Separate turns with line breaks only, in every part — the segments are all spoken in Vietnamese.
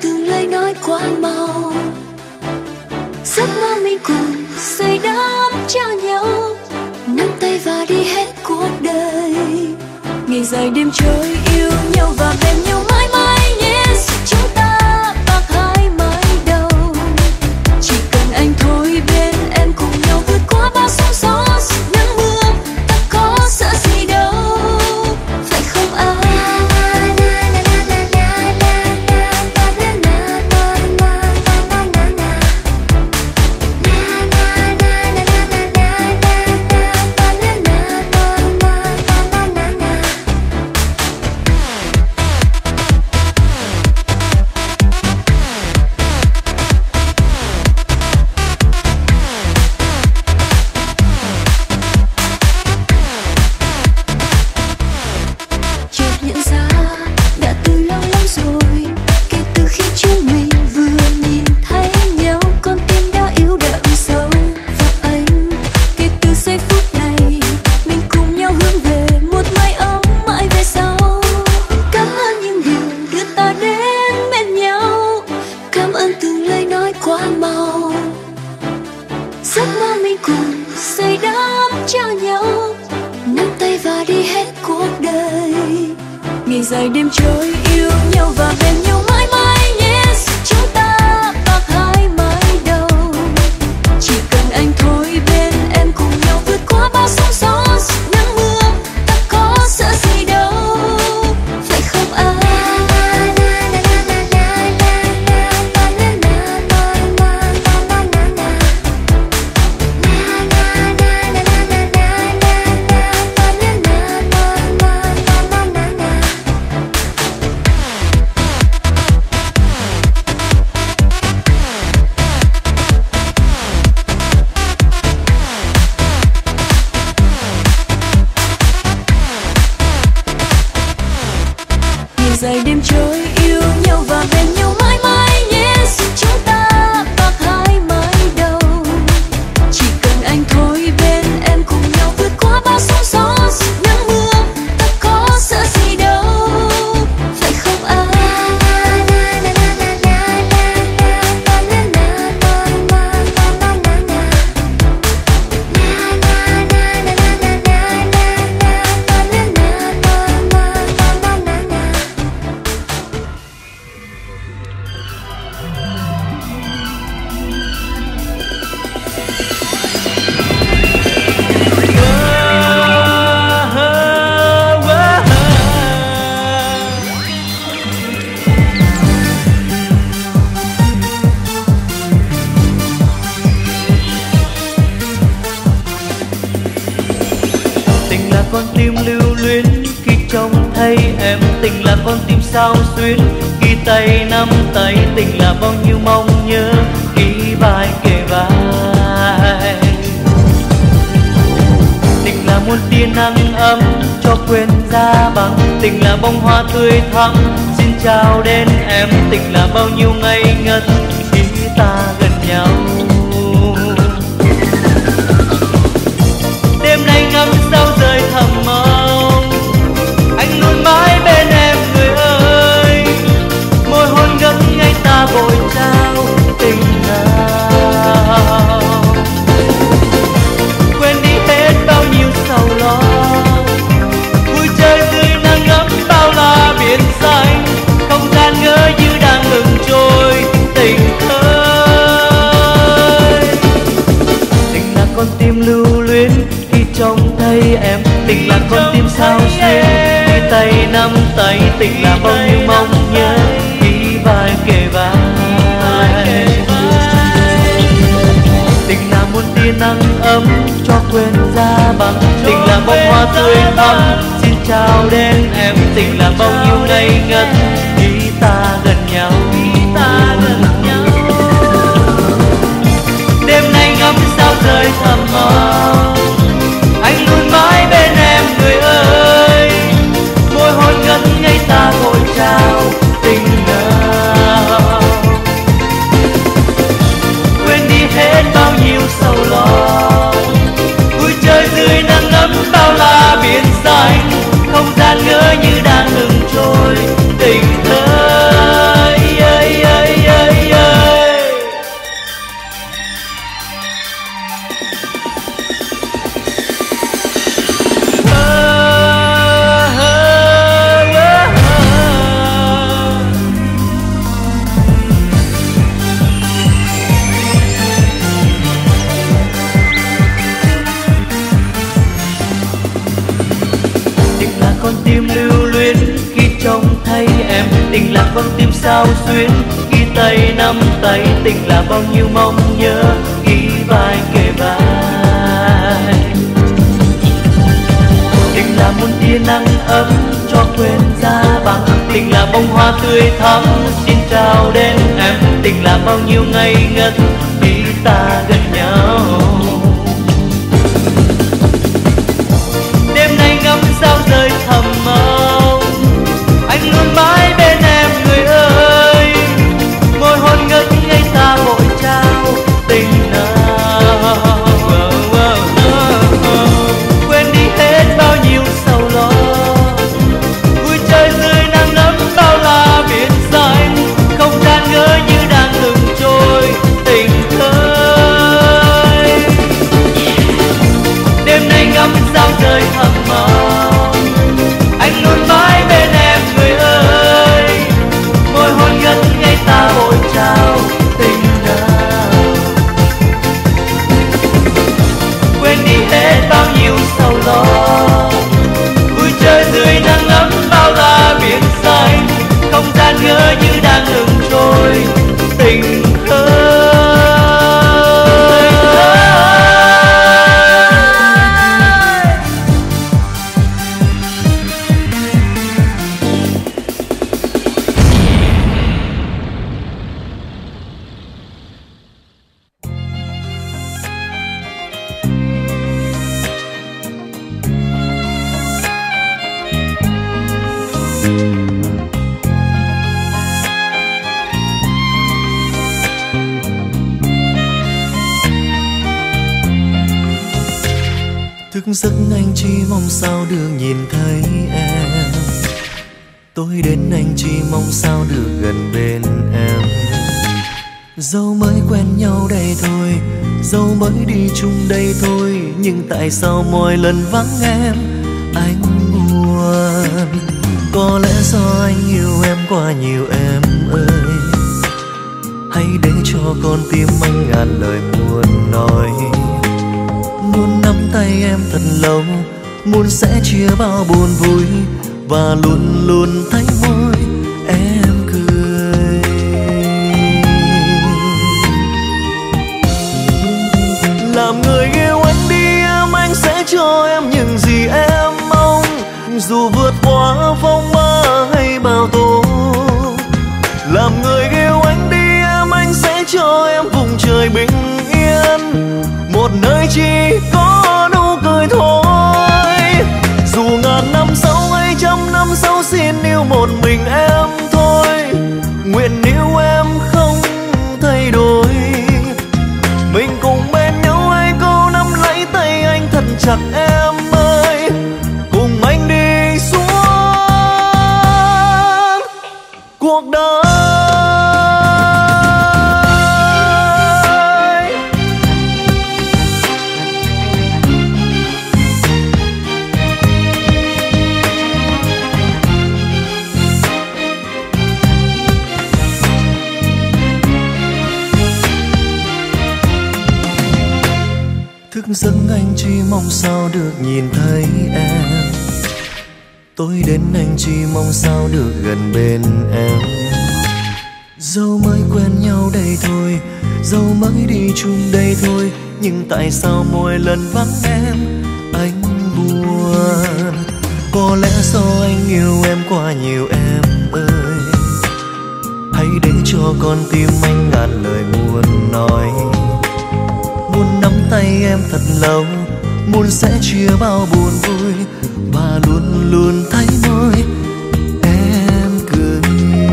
từng lời nói quá mau. Giấc mơ mình cùng xây đắp cho nhau, nắm tay và đi hết cuộc đời. Ngày dài đêm trôi yêu nhau và bên nhau mãi mãi nhé. Chúng ta bạc hai mái đầu, chỉ cần anh thôi bên em cùng nhau vượt qua bao sóng gió nắng mưa. Ta có sợ gì đâu, phải không anh? Dài đêm trôi yêu nhau và bên nhau mãi mãi nhé. Chúng ta bạc hai mái đầu, chỉ cần anh thôi bên em cùng nhau vượt qua bao sóng gió nắng mưa. Ta có sợ gì đâu, phải không anh? Dài đêm trôi yêu nhau và bên nhau mãi mãi nhé. Chúng ta bạc hai mái đầu, chỉ cần anh thôi bên em cùng nhau vượt qua bao sóng gió nắng mưa. Ta có sợ gì đâu, phải không anh?
Con tim lưu luyến khi trông thấy em, tình là con tim sao xuyến khi tay nắm tay, tình là bao nhiêu mong nhớ khi vai kề vai. Tình là muôn tia nắng ấm cho quên ra bằng, tình là bông hoa tươi thắm xin chào đến em, tình là bao nhiêu ngây ngất khi ta gần nhau. Đêm nay ngắm sao rơi thầm mong, anh luôn mãi bên em người ơi. Môi hôn ngất ngây ta vội trao tình nào, quên đi hết bao nhiêu sầu lo, vui chơi dưới nắng ấm bao la biển xanh. Không gian ngỡ như đang ngừng trôi tình thơi. Tình là con tim lưu luyến khi trông thấy em, tình là con tim sao xuyến khi tay nắm tay, tình là bao nhiêu mong nhớ khi vai kề vai. Tình là muôn tia nắng ấm cho quên ra bằng, tình là bông hoa tươi thắm xin chào đến em, tình là bao nhiêu ngây ngất khi ta gần nhau. Đêm nay ngắm sao rơi thầm mong, anh luôn mãi bên em người ơi. Môi hôn ngất ngây ta vội trao tình nào, quên đi hết bao nhiêu sầu lo, vui chơi dưới nắng ấm bao la biển xanh. Không gian ngỡ như đang ngừng trôi tình thơi. trông thấy em. Tình là con tim sao xuyến ghi tay nắm tay, tình là bao nhiêu mong nhớ ghi vai kề vai. Tình là muôn tia nắng ấm cho quên ra băng, tình là bông hoa tươi thắm xin trao đến em. Tình là bao nhiêu ngây ngất khi ta gần nhau. Đêm nay ngắm sao rơi thầm mong, anh luôn mãi bên em người ơi. Môi hôn ngất ngây ta vội trao tình nào. Quên đi hết bao nhiêu sầu lo, vui chơi dưới nắng ấm bao la biển xanh. Không gian ngỡ như đang ngừng trôi tình thơi. Đêm nay ngắm sao rơi thầm mong, anh luôn mãi bên em người ơi. Môi hôn ngất ngây ta vội trao tình nào. Quên đi hết bao nhiêu sầu lo, vui chơi dưới nắng ấm bao la biển xanh. Không gian ngỡ như đang ngừng trôi tình thơ.
Thức giấc anh chỉ mong sao được nhìn thấy em, tôi đến anh chỉ mong sao được gần bên em. Dẫu mới quen nhau đây thôi, dẫu mới đi chung đây thôi, nhưng tại sao mỗi lần vắng em anh buồn? Có lẽ do anh yêu em quá nhiều em ơi. Hãy để cho con tim anh ngàn lời muốn nói. Muốn nắm tay em thật lâu, muốn sẽ chia bao buồn vui, và luôn luôn thấy môi em cười. Làm người yêu anh đi em, anh sẽ cho em những gì em mong, dù vượt qua phong ba hay bao tố. Làm người yêu anh đi em, anh sẽ cho em vùng trời bình yên, một nơi chỉ có nụ cười thôi. Dù ngàn năm sau hay trăm năm sau, xin yêu một mình em thôi. Nguyện yêu em không thay đổi, mình cùng bên nhau hay cô nắm lấy tay anh thật chặt em ơi. Cùng anh đi suốt cuộc đời. Thức giấc anh chỉ mong sao được nhìn thấy em, tôi đến anh chỉ mong sao được gần bên em. Dẫu mới quen nhau đây thôi, dẫu mới đi chung đây thôi, nhưng tại sao mỗi lần vắng em anh buồn? Có lẽ do anh yêu em quá nhiều em ơi. Hãy để cho con tim anh ngàn lời muốn nói. Muốn nắm tay em thật lâu, muốn sẽ chia bao buồn vui, và luôn luôn thấy môi em cười.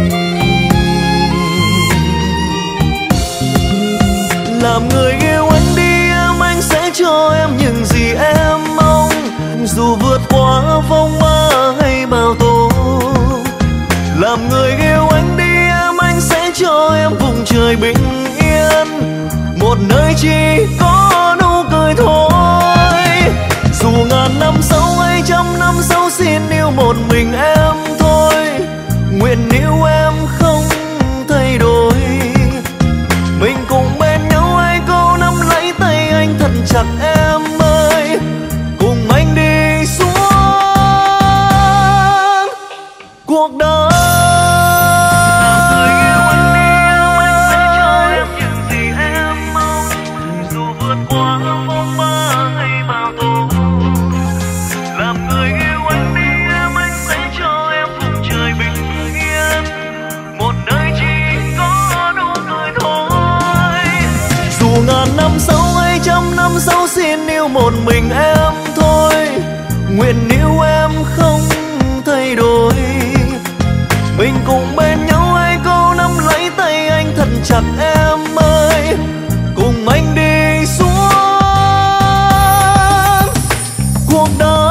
Làm người yêu anh đi em, anh sẽ cho em những gì em mong, dù vượt qua phong ba hay bao tố. Làm người yêu anh đi em, anh sẽ cho em vùng trời bình yên, một nơi chỉ có nụ cười thôi. Dù ngàn năm sau hay trăm năm sau, xin yêu một mình em thôi. Nguyện yêu em không thay đổi, mình cùng bên nhau hay cô nắm lấy tay anh thật chặt em ơi. Cùng anh đi suốt cuộc đời. ngàn năm sau hay trăm năm sau xin yêu một mình em thôi, nguyện yêu em không thay đổi. Mình cùng bên nhau hai câu nắm lấy tay anh thật chặt em ơi, cùng anh đi suốt cuộc đời.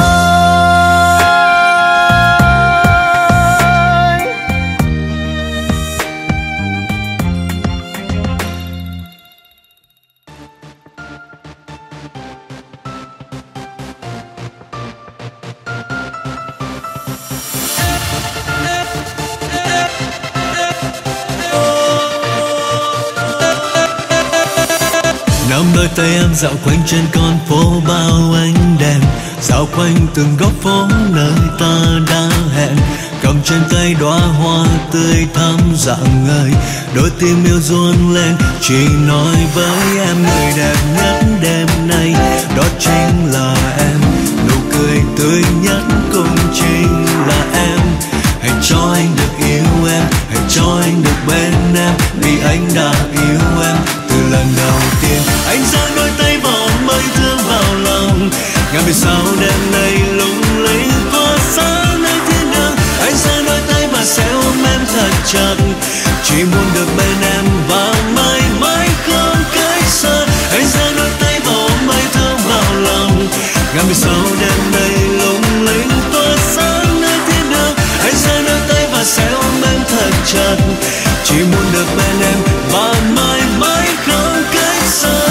Nắm đôi tay em dạo quanh trên con phố bao ánh đèn, dạo quanh từng góc phố nơi ta đã hẹn. Cầm trên tay đóa hoa tươi thắm rạng ngời, đôi tim yêu run lên chỉ nói với em người đẹp nhất đêm nay đó chính là em. Nụ cười tươi nhất cũng chính là em. Hãy cho anh được yêu em, hãy cho anh được bên em, vì anh đã yêu em từ lần đầu tiên. Anh giang đôi tay vào mây thương vào lòng, ngàn vì sao đêm nay lung linh tỏa sáng nơi thiên đường. Anh giang đôi tay và sẽ ôm em thật chặt, chỉ muốn được bên em và mãi mãi không cách xa. Anh giang đôi tay vào mây thương vào lòng, ngàn vì sao đêm nay lung linh tỏa sáng nơi thiên đường. Anh giang đôi tay và sẽ ôm em thật chặt, chỉ muốn được bên em và mãi mãi không cách xa.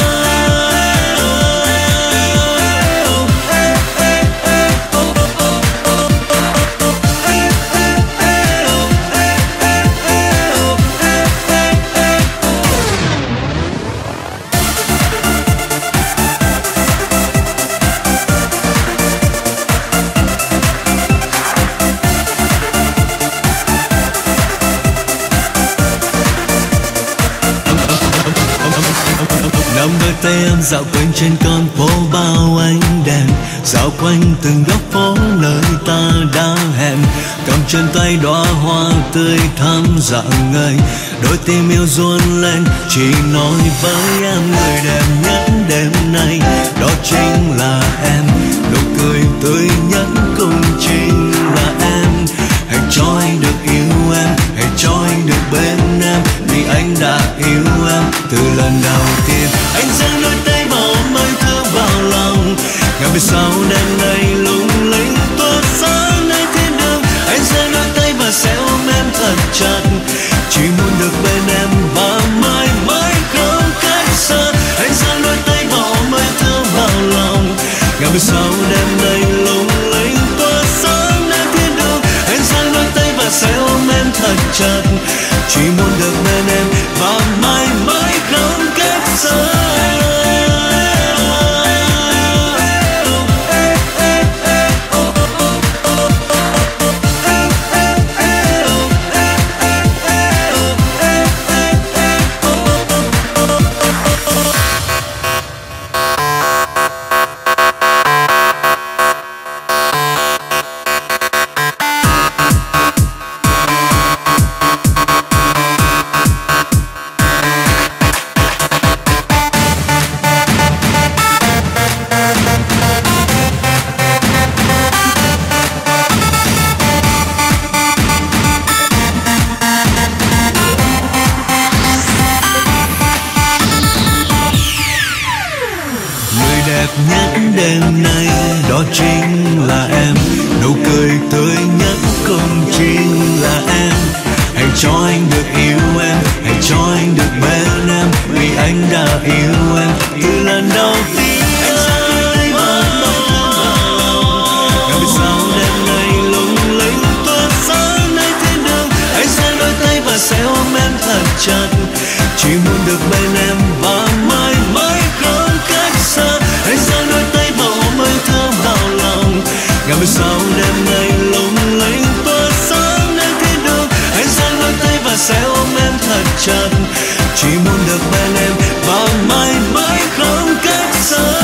Nắm đôi tay em dạo quanh trên con phố bao ánh đèn, dạo quanh từng góc phố nơi ta đã hẹn. Cầm trên tay đóa hoa tươi thắm rạng ngời, đôi tim yêu run lên chỉ nói với em người đẹp nhất đêm nay đó chính là em. Nụ cười tươi nhất cũng chính là em. Hãy cho anh được yêu em, hãy cho anh được bên em, vì anh đã yêu em từ lần đầu tiên. Anh giang đôi tay vào mây thương vào lòng, ngàn vì sao đêm nay lung linh tỏa sáng nơi thiên đường. Anh giang đôi tay và sẽ ôm em thật chặt, chỉ muốn được bên em và mãi mãi không cách xa. Anh giang đôi tay vào mây thương vào lòng, ngàn vì sao đêm nay lung linh tỏa sáng nơi thiên đường. Anh giang đôi tay và sẽ ôm em thật chặt, chỉ muốn được bên em và mãi mãi không cách xa. Đêm nay đó chính là em, nụ cười tươi nhất cũng chính là em. Hãy cho anh được yêu em, hãy cho anh được bên em, vì anh đã yêu em từ lần đầu tiên. Vì sao đêm nay lung linh tỏa sáng nơi thiên đường. Anh giang đôi tay và sẽ ôm em thật chặt, chỉ muốn được bên em và mãi mãi không cách xa. Anh giang đôi tay vào mây thơm vào lòng, ngàn vì sao đêm nay lung linh tỏa sáng nơi thiên đường. Anh giang đôi tay và sẽ ôm em thật chặt, chỉ muốn được bên em và mãi mãi không cách xa.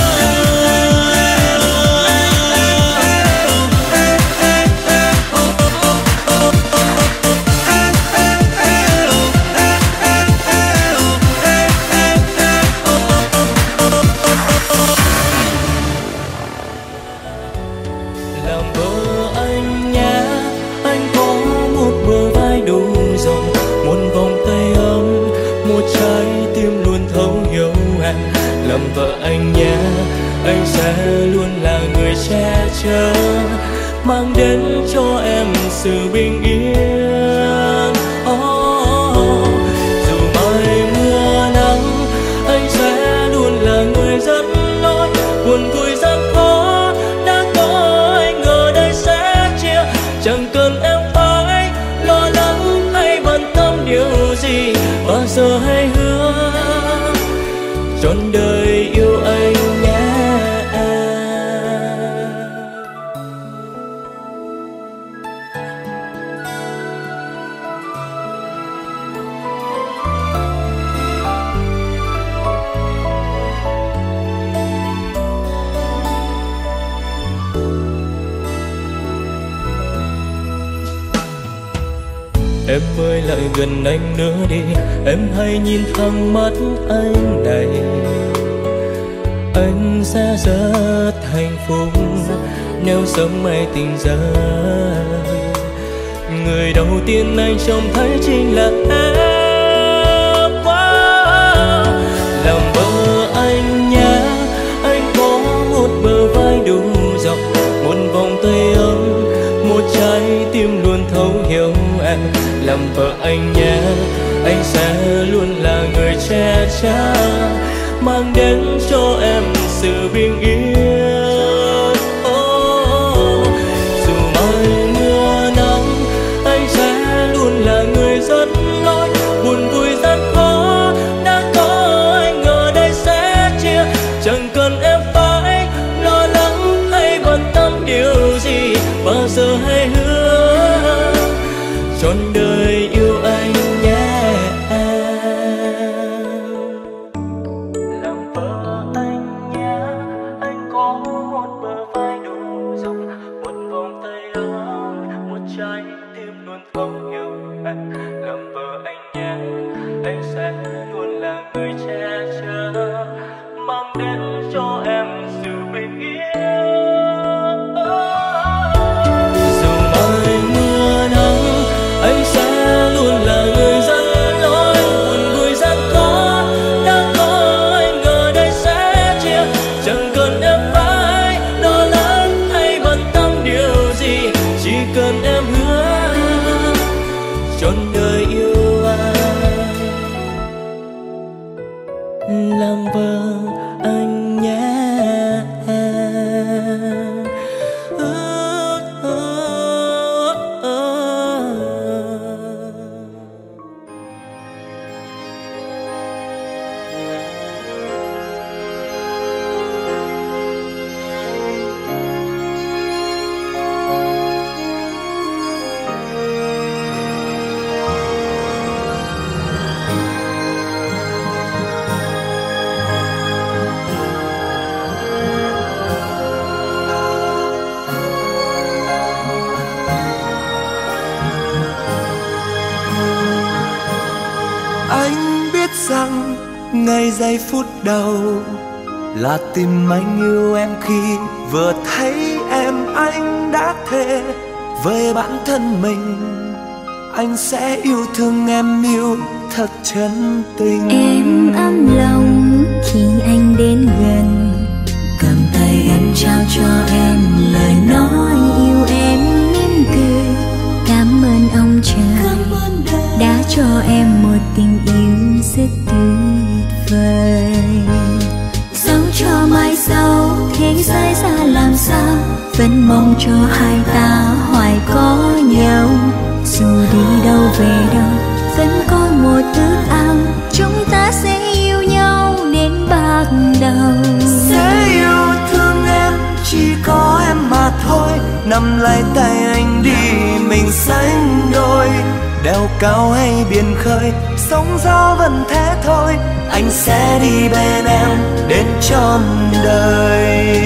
làm vợ anh nhé. Anh sẽ luôn là người che chở, mang đến cho em sự bình yên. Dù mai mưa nắng, anh sẽ luôn là người dẫn lối. Buồn vui gian khó đã có anh ở đây sẽ chia. Chẳng cần em phải lo lắng hay bận tâm điều gì, bao giờ hãy hứa trọn đời yêu anh nhé. Em ơi lại gần anh nữa đi, em hãy nhìn thẳng mắt anh này. Anh sẽ rất hạnh phúc nếu sớm mai tỉnh giấc. Người đầu tiên anh trông thấy chính là em. Làm vợ anh nhé, anh có một bờ vai đủ rộng, một vòng tay ấm, một trái tim luôn thấu hiểu em. Làm vợ anh nhé, anh sẽ luôn là người che chở, mang đến cho em sự bình yên. Dù mai mưa nắng, anh sẽ luôn là người dẫn lối. Buồn vui gian khó đã có anh ở đây sẽ chia. Chẳng cần em phải lo lắng hay bận tâm điều gì, bao giờ hãy hứa trọn đời yêu anh nhé. Làm vợ anh nhé, anh có một bờ vai đủ rộng, một vòng tay ấm, một trái tim luôn thấu hiểu em. Làm vợ anh nhé, anh sẽ luôn là người che chở, mang đến cho em sự bình yên. Dù mai mưa nắng, anh sẽ luôn là người dẫn lối. Buồn vui gian khó đã có anh ở đây sẽ chia. Chẳng cần em phải lo lắng hay bận tâm điều gì, chỉ cần em hứa trọn đời yêu anh. Làm vợ anh nhé.
Anh biết rằng ngay giây phút đầu là tim anh yêu em khi vừa thấy em. Anh đã thề với bản thân mình anh sẽ yêu thương em, yêu thật chân tình.
Em ấm lòng khi anh đến gần, cầm tay anh trao cho em lời nói yêu em mỉm cười. Cảm ơn ông trời đã cho em một tình yêu rất tuyệt vời. Dẫu cho mai sau thế giới ra làm sao, vẫn mong cho hai ta hoài có nhau. Dù đi đâu về đâu vẫn có một ước ao, chúng ta sẽ yêu nhau đến bạc đầu.
Sẽ yêu thương em, chỉ có em mà thôi. Nắm lấy tay anh đi, mình sánh đôi. Đèo cao hay biển khơi, sóng gió vẫn thế thôi. Anh sẽ đi bên em đến trọn đời.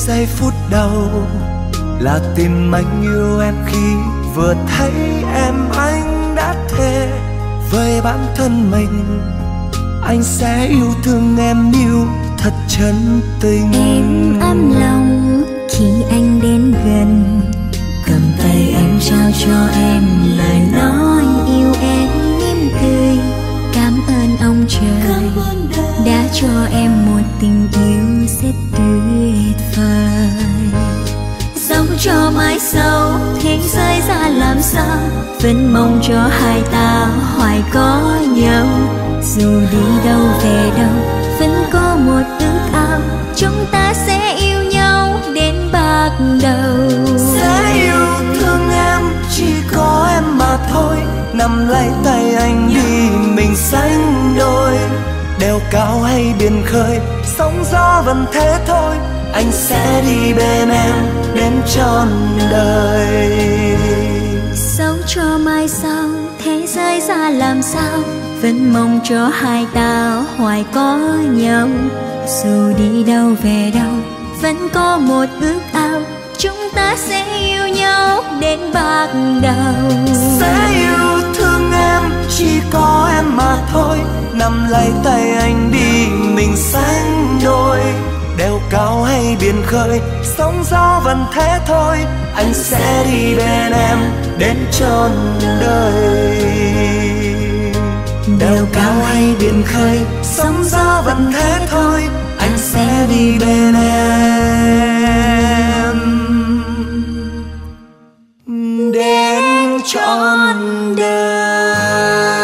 giây phút đầu là tìm anh yêu em khi vừa thấy em. Anh đã thề với bản thân mình anh sẽ yêu thương em, yêu thật chân tình.
Em ấm lòng khi anh đến gần, cầm tay anh trao cho em lời nói yêu em mỉm cười. Cảm ơn ông trời đã cho em một tình yêu rất tuyệt vời. Sống cho mãi sau thế giới ra làm sao, vẫn mong cho hai ta hoài có nhau. Dù đi đâu về đâu vẫn có một ước ao, chúng ta sẽ yêu nhau đến bạc đầu.
Sẽ yêu thương em chỉ có em mà thôi, nắm lấy tay anh đi mình sánh đôi. Đèo cao hay biển khơi, sóng gió vẫn thế thôi, anh sẽ đi bên em đến trọn đời.
Sống cho mai sau thế giới ra làm sao, vẫn mong cho hai ta hoài có nhau. Dù đi đâu về đâu vẫn có một ước ao, chúng ta sẽ yêu nhau đến bạc đầu.
Sẽ yêu thương em chỉ có em mà thôi, nắm lấy tay anh đi mình sánh đôi. Đèo cao hay biển khơi, sóng gió vẫn thế thôi, anh sẽ đi bên em đến trọn đời. Đèo cao hay biển khơi, sóng gió vẫn thế thôi, anh sẽ đi bên em đến trọn đời.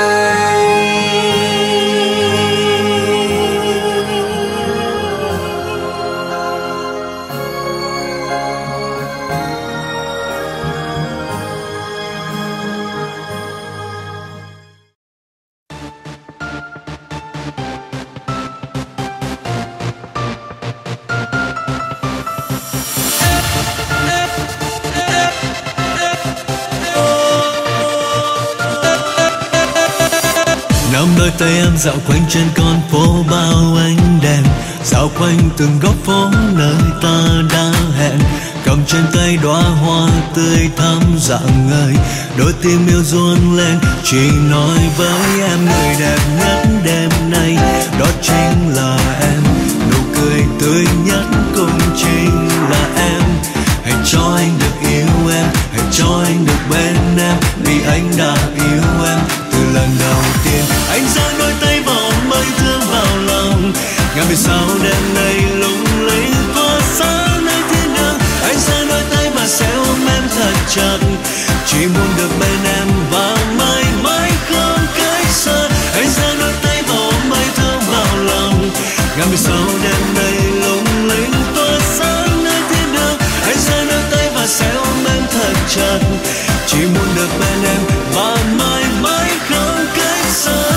Nắm đôi tay em dạo quanh trên con phố bao ánh đèn, dạo quanh từng góc phố nơi ta đã hẹn. Cầm trên tay đóa hoa tươi thắm rạng ngời, đôi tim yêu run lên chỉ nói với em. Người đẹp nhất đêm nay đó chính là em, nụ cười tươi nhất cũng chính là em. Hãy cho anh được yêu em, hãy cho anh được bên em, vì anh đã yêu em từ lần đầu tiên. Anh giang đôi tay vào mây thương vào lòng, ngàn vì sao đêm nay lung linh tỏa sáng nơi thiên đường. Anh giang đôi tay và sẽ ôm em thật chặt, chỉ muốn được bên em và mãi mãi không cách xa. Anh giang đôi tay vào mây thương vào lòng, ngàn vì sao đêm nay lung linh tỏa sáng nơi thiên đường. Anh giang đôi tay và sẽ ôm em thật chặt, chỉ muốn được bên em và mãi mãi không cách xa.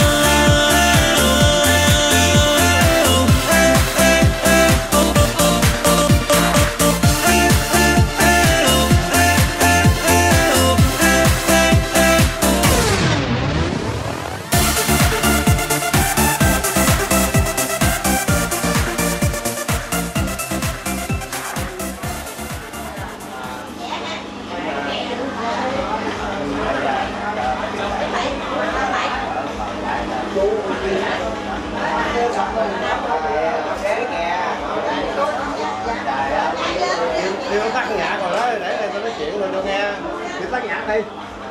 Đi tắt nhạc rồi đó, để tôi nói chuyện rồi cho nghe. Đi tắt nhạc đi.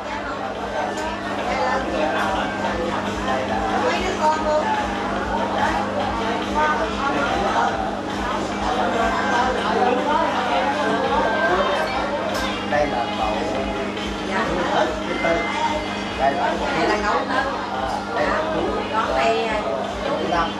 Đây là cậu. Đây là ngấu tớ. Còn đây năm.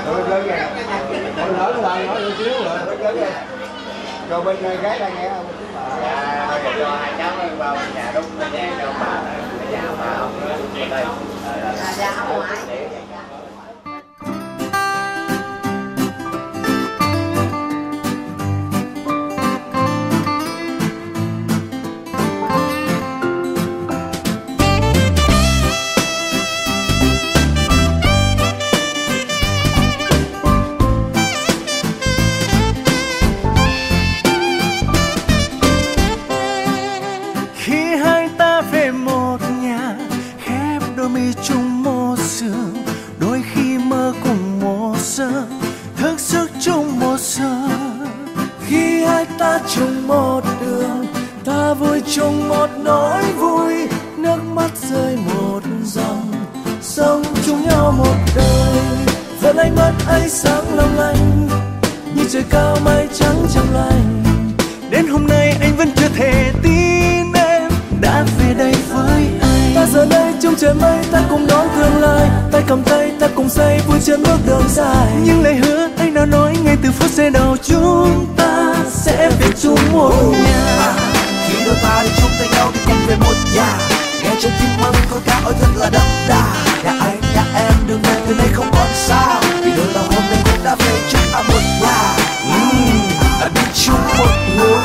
lớn lên nói một xíu rồi. Rồi bên gái đang nghe không? Dạ, cho hai cháu vào nhà đúng nhà cho bà ông đây. Dạ ông ngoại.
Chung một đường ta vui chung một nỗi vui, nước mắt rơi một dòng, sống chung nhau một đời. Vẫn ánh mắt ấy sáng long lanh như trời cao mây trắng trong lành. Đến hôm nay anh vẫn chưa thể tin em đã về đây với anh. Ta giờ đây chung trời mây, ta cùng đón tương lai, tay cầm tay ta cùng say vui trên bước đường dài. Nhưng lời hứa anh đã nói ngay từ phút giây đầu chúng ta sẽ về chung một nhà.
Khi đôi ta đi chung tay nhau đi cùng về một nhà, nghe trong tim măng con cá ơi thật là đậm đà. Nhà anh nhà em đường về từ đây không còn xa, vì đôi ta hôm nay cũng đã về chung một nhà. Đi chung một hướng,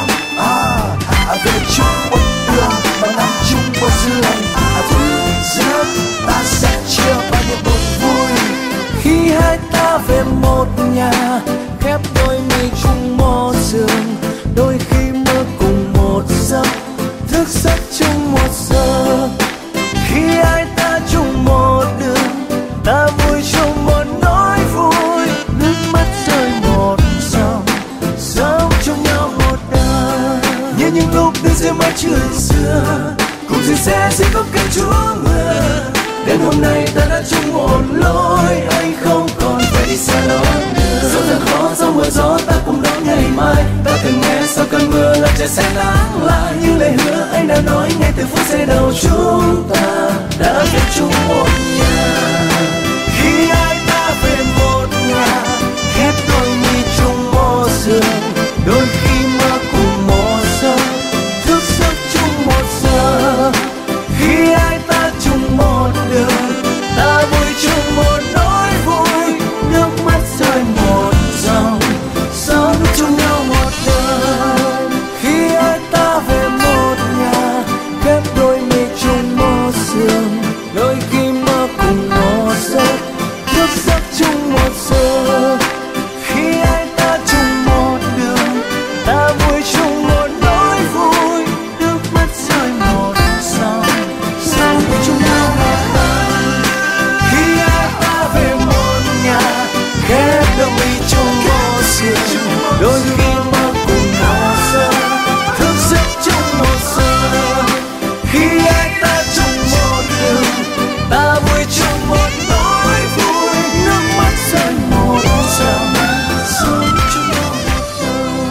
về chung một đường và nằm chung một giường. Thức giấc ta sẽ chia bao nhiêu buồn vui.
Khi hai ta về một nhà, khép đôi mi chung một giường, đôi khi mơ cùng một giấc, thức giấc chung một giờ. Khi hai ta chung một đường, ta vui chung một nỗi vui, nước mắt rơi một dòng, sống chung nhau một đời. Như những lúc đứng dưới mái trường xưa, cùng chia sẻ dưới gốc cây Chúa mưa. Đến hôm nay ta đã chung một lối, anh không còn phải đi xa lối nữa. Dẫu gian khó dẫu mưa gió ta cùng đón ngày mai. Ta từng nghe sau cơn mưa là trời sẽ nắng lại. Những lời hứa anh đã nói ngay từ phút giây đầu chúng ta đã về chung một nhà. Khi hai ta về một nhà, khép đôi mi chung một giường, đôi khi mơ cùng một giấc, thức giấc chung một giờ. Khi hai ta chung một đường, ta vui chung một nỗi vui, nước mắt rơi một dòng, sống chung nhau một đời. Khi hai ta về một nhà, khép đôi mi chung một giường, đôi khi mơ cùng một giấc, thức giấc chung một giờ. Khi hai ta chung một đường, ta vui chung một nỗi vui, nước mắt rơi một dòng, sống chung nhau một đời. Khi hai ta về một nhà, khép đôi mi chung một giường, đôi khi mơ cùng một giấc, thức giấc chung một giờ. Khi hai ta chung một đường, ta vui chung một nỗi vui, nước mắt rơi một dòng, sống chung nhau một đời.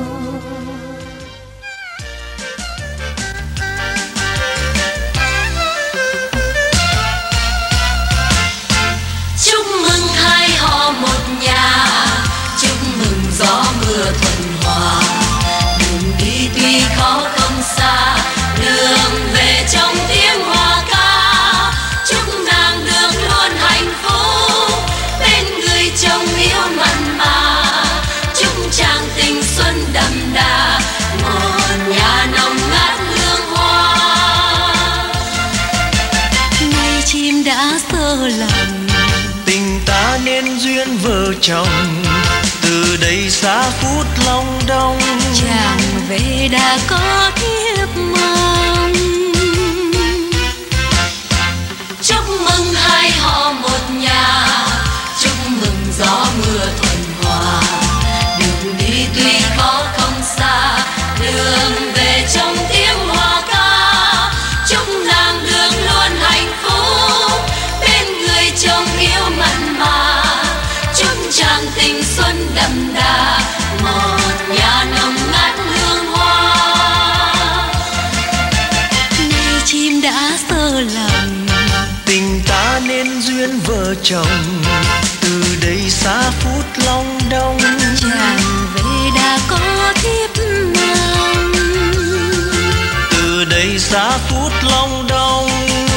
Chúc mừng hai họ một nhà, chúc mừng gió mưa thuận hòa. Đường đi tuy khó không xa, đường về trong tiếng hoa ca. Chúc nàng được luôn hạnh phúc bên người chồng yêu mặn mà. Chúc chàng tình xuân đậm đà, một nhà nồng ngát hương hoa. Ngày chim đã sơ lòng,
Tình ta nên duyên vợ chồng, từ đây xa phút long đong.
chàng về đã có thiếp mong. Chúc mừng hai họ một nhà, chúc mừng gió mưa thuận hòa. Đường đi tuy khó không xa, đường về trong tiếng hoa ca. Chúc nàng được luôn hạnh phúc bên người chồng yêu mặn mà. Chúc chàng tình xuân đậm đà, một nhà nồng ngát hương hoa. Ngày chim đã sơ lòng,
Tình ta nên duyên vợ chồng, từ đây xa xa phút long đong.
Chàng về đã có thiếp mang.
Từ đây xa phút long đong.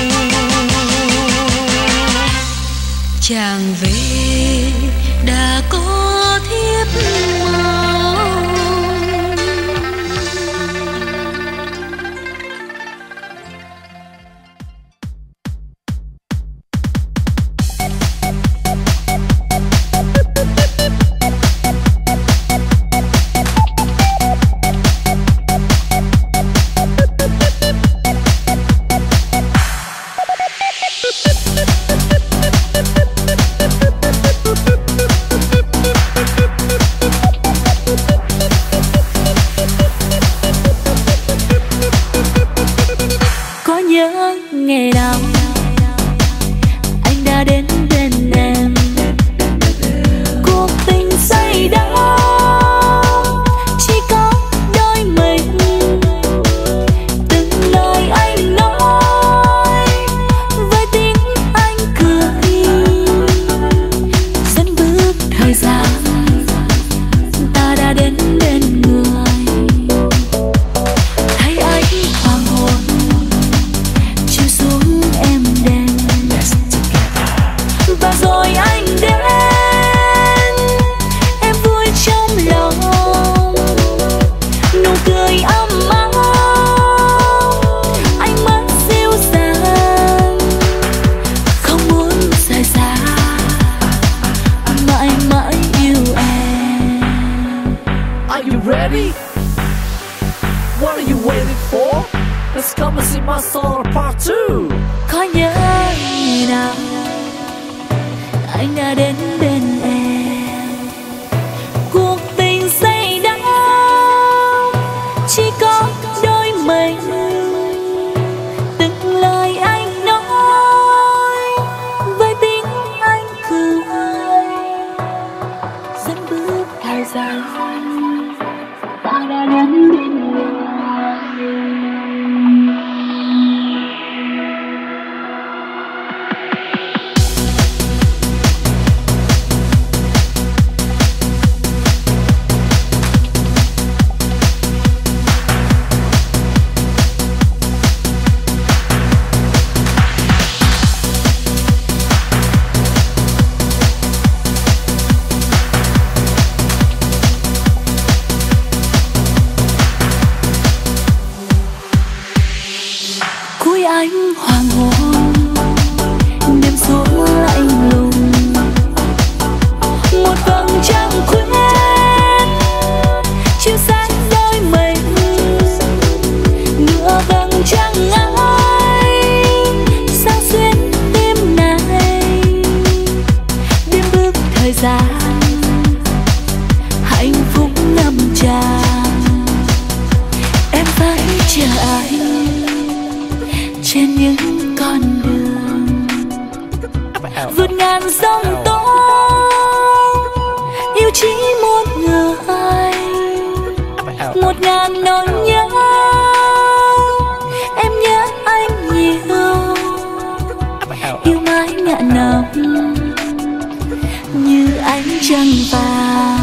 Chàng về đã có thiếp mang. Ngày nào anh đã đến bên em, cuộc tình say đắm chỉ có đôi mình. Từng lời anh nói với tiếng anh cười, dẫn bước thời gian ta đã đến bên người. Thấy anh hoàng hôn em đến và rồi anh đến, em vui trong lòng, nụ cười ấm áp, ánh mắt dịu dàng, không muốn rời xa, mãi mãi yêu em.
Are you ready? What are you waiting for? Let's come and see my soul part 2.
Có nhớ ngày nào anh đã đến bên em, cuộc tình say đắm chỉ có đôi mình. Từng lời anh nói với tiếng anh cười, dẫn bước thời gian ta đã đến bên người. Cuối ánh hoàng hôn, đêm xuống lạnh lùng, một vầng trăng khuyết chiếu sáng đôi mình. Nửa vầng trăng ấy sao xuyên đêm này, đêm bước thời gian hạnh phúc ngập tràn. Em phải chờ anh trên những con đường vượt ngàn sông tố, yêu chỉ một người, một ngàn nỗi nhớ. Em nhớ anh nhiều, yêu mãi ngạn nồng như ánh trăng vàng.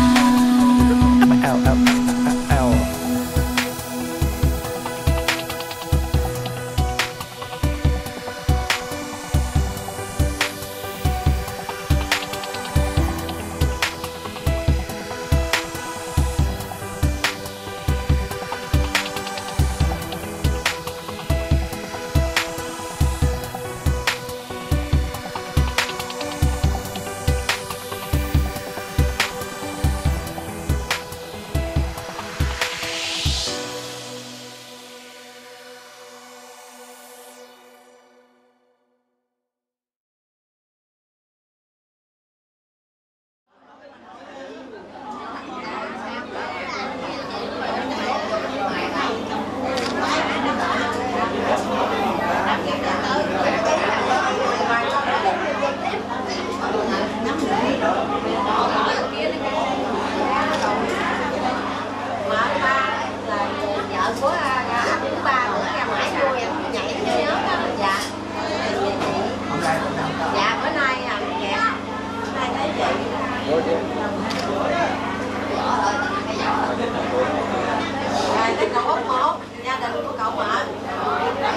Cái cậu út một gia đình của cậu mà đại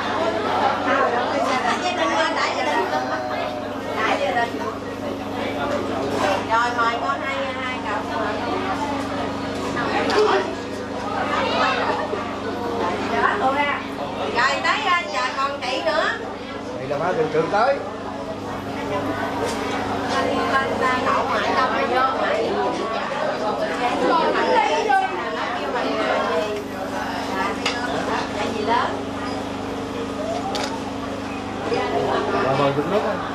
gia đình rồi mời con hai cậu rồi tới chờ con chị nữa
thì là phải trường tới
cậu ngoại đâu mà vô ngoại gì lớn
mời đứng nước á.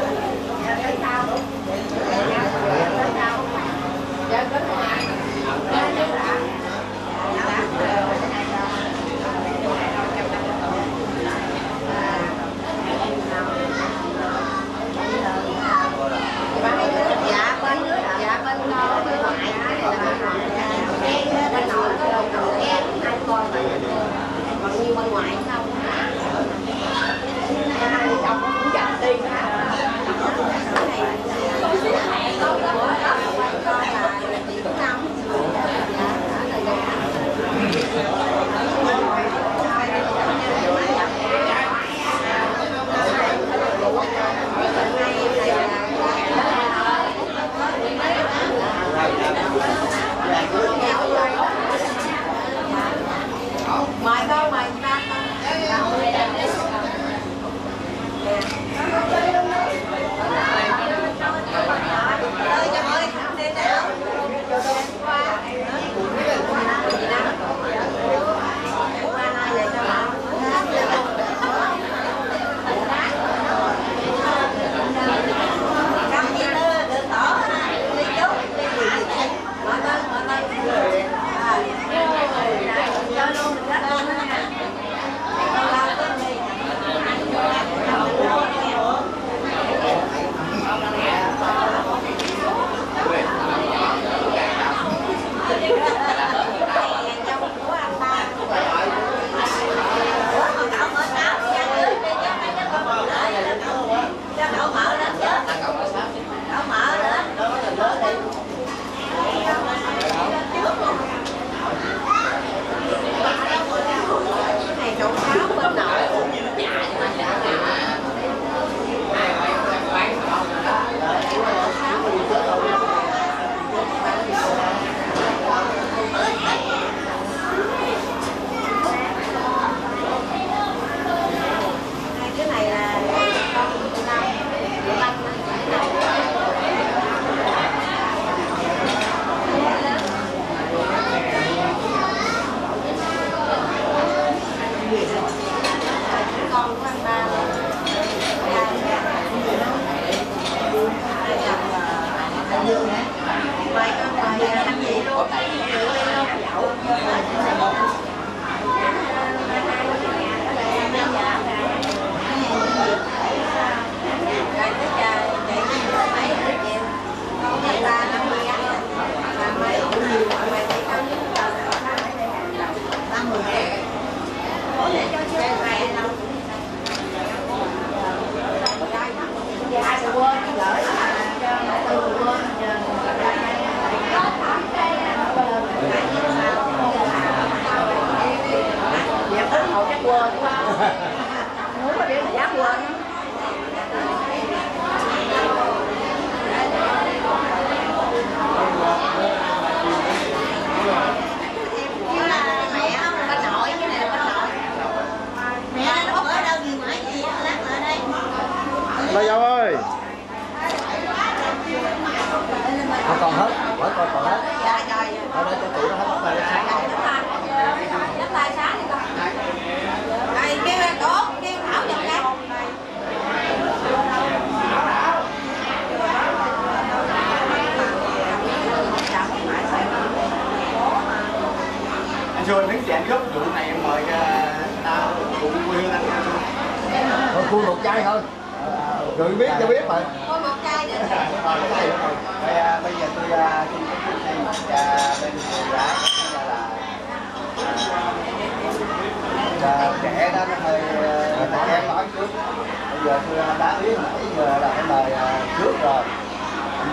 còn nhiều bên ngoài không ông cũng dành đi mời con mời ba
Bà dâu ơi. Không còn hết, còn hết.
Dạ rồi.
Ở đây cho tụi nó hết tay sáng.
Nhắm tay sáng đi con. Đây kêu cổ, kêu Thảo giùm cái.
Anh xưa anh đứng chạm gốc vụ này em mời tao cũng quê hương anh. Thôi khui một chai thôi. Rồi biết cho biết rồi.
Khui một chai nữa.
Bây giờ tôi bên là trẻ đó nó hơi em nói trước. Bây giờ tôi đã biết nãy giờ là cái lời trước rồi.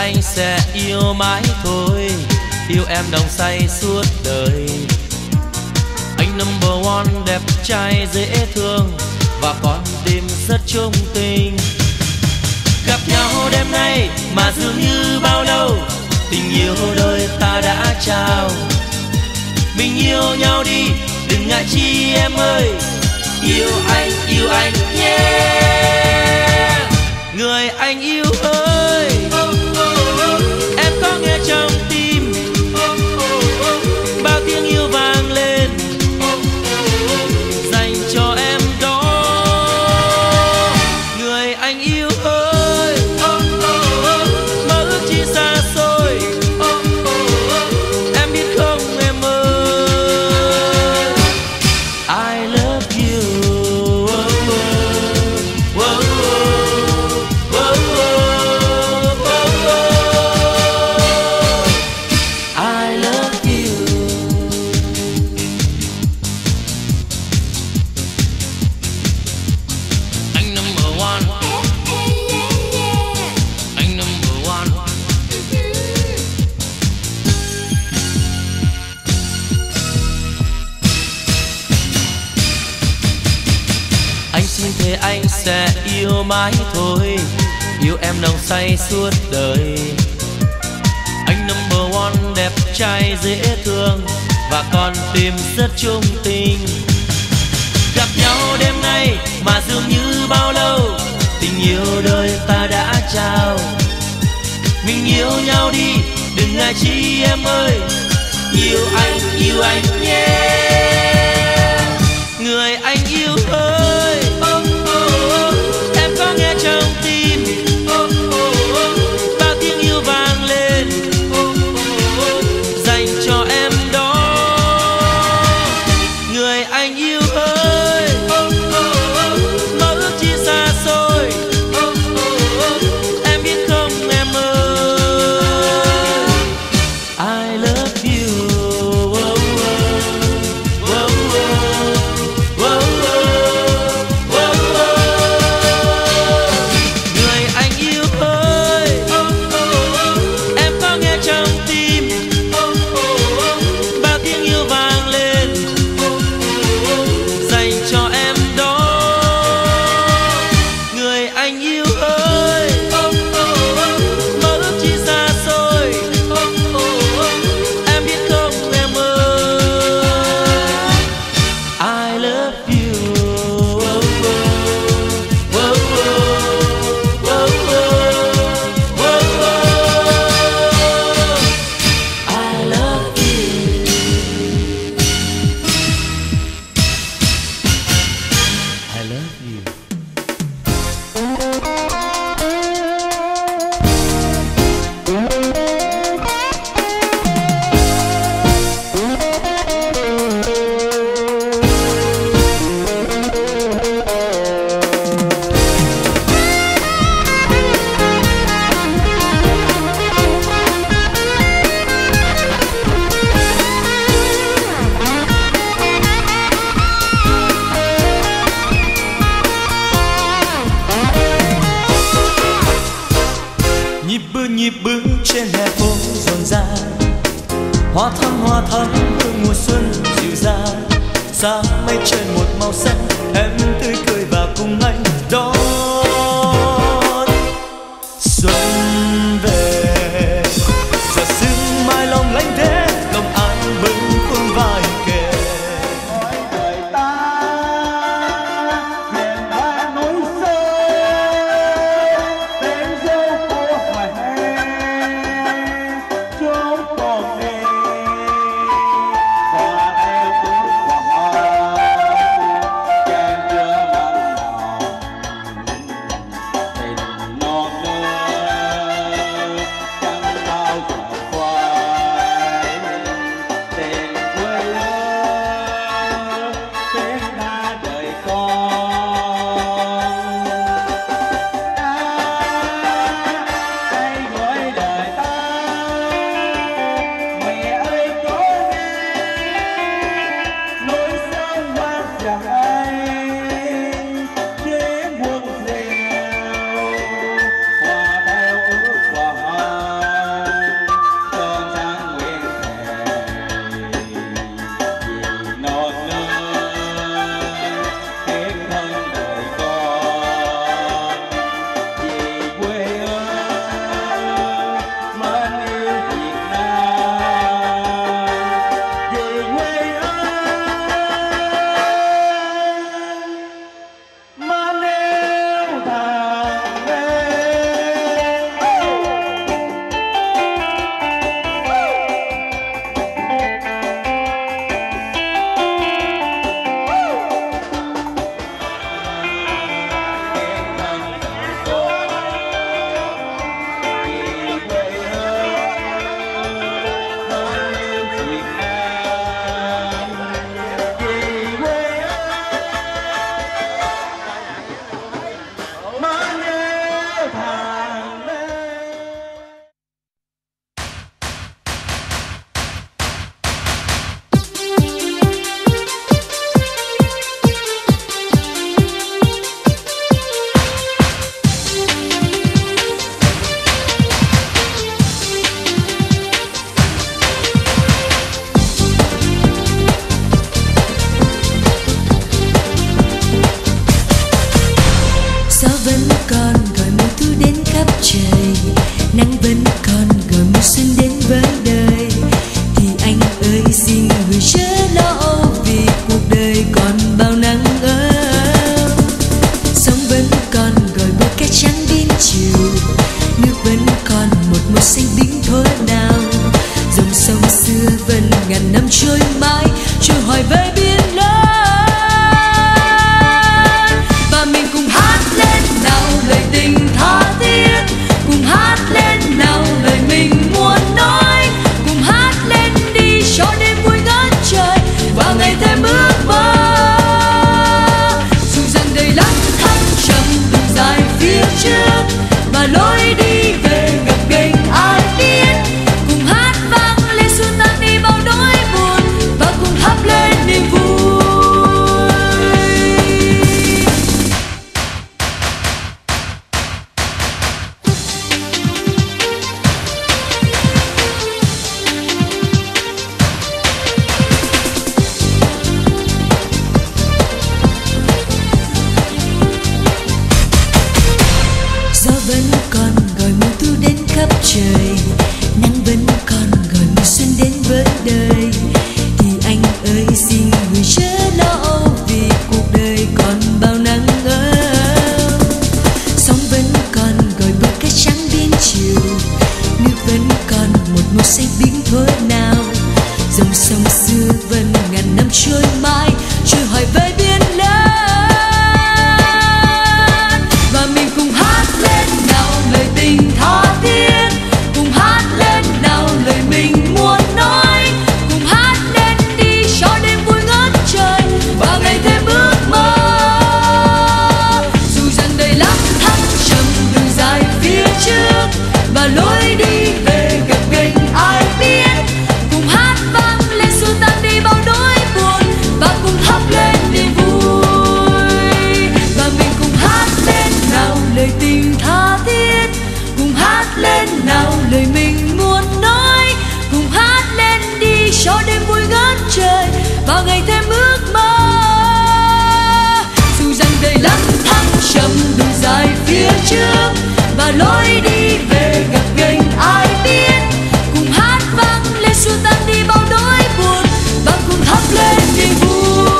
anh sẽ yêu mãi thôi, yêu em nồng say suốt đời. Anh number one đẹp trai dễ thương và con tim rất trung tình. Gặp nhau đêm nay mà dường như bao lâu, tình yêu đôi ta đã trao. Mình yêu nhau đi, đừng ngại chi em ơi. Yêu anh yeah. Người anh yêu ơi, em có nghe trong tim bao tiếng yêu vang lên dành cho em đó. Người anh yêu ơi, mơ ước chi xa xôi, em biết không em ơi. I love you. I love you. Anh number one. Anh number one. Anh xin thề anh sẽ yêu mãi thôi, yêu em nồng say suốt đời. Anh number one đẹp trai dễ thương và con tim rất trung tình. Gặp nhau đêm nay mà dường như bao lâu, tình yêu đời ta đã trao. Mình yêu nhau đi, đừng ngại chi em ơi. Yêu anh yeah. Người anh yêu ơi, em có nghe trong tim bao tiếng yêu vang lên dành cho em đó. Người anh yêu ơi, mơ ước chi xa xôi, em biết không em ơi. I love you. Người anh yêu ơi, em có nghe trong tim bao tiếng yêu vang lên dành cho em đó. Người anh yêu ơi, mơ ước chi xa xôi, em biết không em ơi. I love you. I love you. I love you. Nhịp bước trên hè phố rộn ràng, hoa thắm hương mùa xuân dịu dàng. Xa mây trên một màu xanh, em tươi cười và cùng anh đón xuân về. Giờ sương mai lòng lánh thế, lòng an bâng khuâng vai kề.
Hỏi đời ta miền Ba núi xưa, tiếng dâu của hoài chốn còn đi hoa theo ước hoa chen chứa mặn nồng
còn gọi mùa thu đến khắp trời, nắng vẫn còn gọi mùa xuân đến với đời, thì anh ơi xin người chớ lo âu, vì cuộc đời còn bao nắng ấm. Sông vẫn còn gọi một cái trắng đến chiều, nước vẫn còn một màu xanh biếc thối nào, dòng sông xưa vẫn ngàn năm trôi mãi, trôi hoài với biển lớn. Và mình cùng hát lên nào lời tình tha thiết, cùng hát lên nào lời mình muốn nói, cùng hát lên đi cho đêm vui ngất trời và ngày thêm ước mơ. Dù rằng đời lắm thăng trầm đường dài phía trước và lối đi về gập ghềnh ai biết, cùng hát vang lên xua tan đi bao nỗi buồn và cùng thắp lên niềm vui. Gió vẫn còn gọi mùa thu đến khắp trời, nắng vẫn còn gọi mùa xuân đến với đời, thì anh ơi xin người chớ lo âu, vì cuộc đời còn bao nắng ấm. Sóng vẫn còn gọi bờ cát trắng bên chiều, nước vẫn còn một màu xanh biếc thối nào, dòng sông xưa vẫn ngàn năm trôi mãi, trôi hoài với biển lớn. Và mình cùng hát lên nào lời tình tha thiết, cùng hát lên nào lời mình muốn nói, cùng hát lên đi cho đêm vui ngất trời và ngày thêm ước mơ. Dù rằng đời lắm thăng trầm đường dài phía trước và lối đi về gập ghềnh ai biết, cùng hát vang lên xua tan đi bao nỗi buồn và cùng thắp lên niềm vui. Và mình cùng hát lên nào lời tình tha thiết, cùng hát lên nào lời mình muốn nói, cùng hát lên đi cho đêm vui ngất trời và ngày thêm ước mơ. Dù rằng đời lắm thăng trầm đường dài phía trước và lối đi về gập ghềnh ai biết, cùng hát vang lên xua tan đi bao nỗi buồn và cùng thắp lên niềm vui.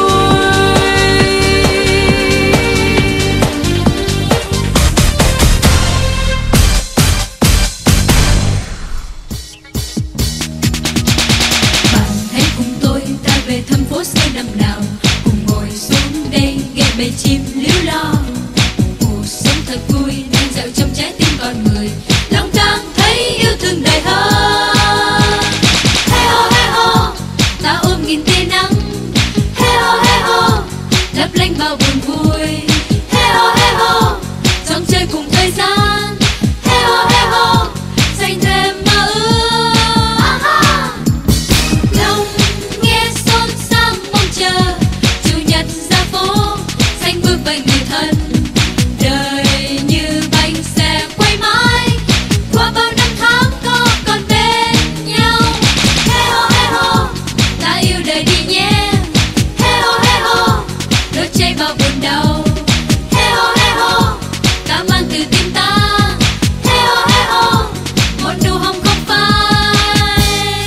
Bạn hãy cùng tôi ta về thăm phố xưa năm nào, cùng ngồi xuống đây nghe bầy chim líu lo. Cuộc sống thật vui đang dạo trong trái tim con người, lòng càng thấy yêu thương đầy hơn. Hey ho, ta ôm nghìn tia nắng. Hey ho, lấp lánh bao buồn vui. Hey ho, dòng chơi cùng thời gian. Hey ho, dành thêm mơ ước. Lòng nghe xôn xao mong chờ, chủ nhật ra phố xanh bước với người thân. Đời như bánh xe quay mãi, qua bao năm tháng có còn bên nhau. Hey ho, ta yêu đời đi nhé. Hey ho, đốt cháy bao buồn đau. Hey ho, ta mang từ tim ta. Hey ho, một nụ hồng không phai.